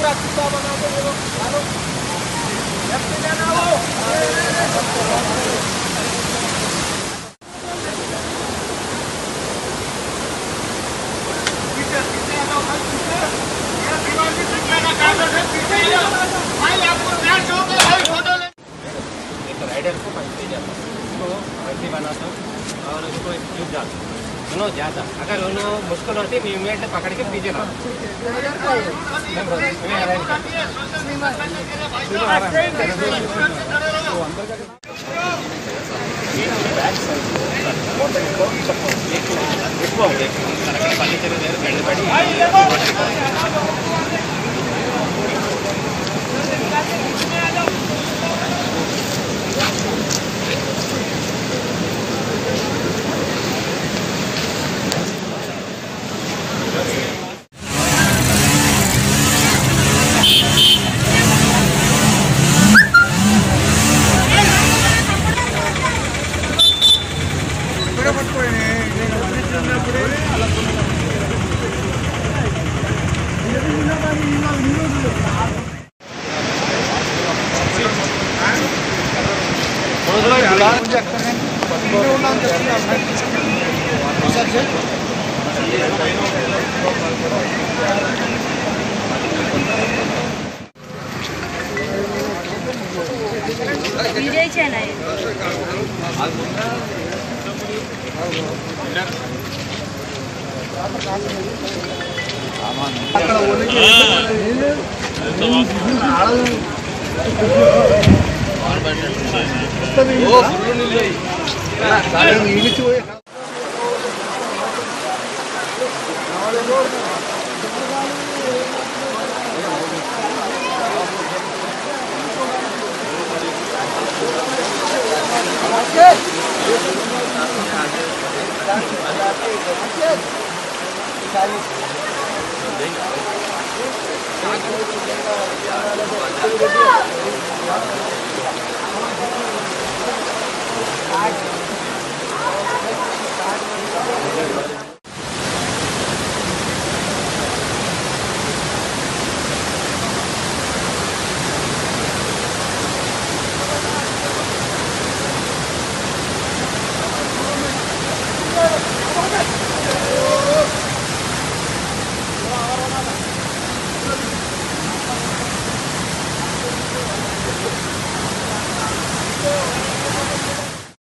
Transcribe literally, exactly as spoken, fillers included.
पूरा किस्सा बना के देखो चलो लेफ्ट जाना वो पीछे पीछे आओ पीछे ये दीवार के पीछे का कागज है पीछे ही जाओ भाई आपको ध्यान दो भाई फोटो ले एक राइडर को पीछे जाता इसको ऐसे बनाता हूं और इसको क्लिप डालता हूं दोनों ज्यादा अगर दोनों मुश्किल होती है इमीडिएट पकड़ के पीछे लाओ विजय चैनल Thank you.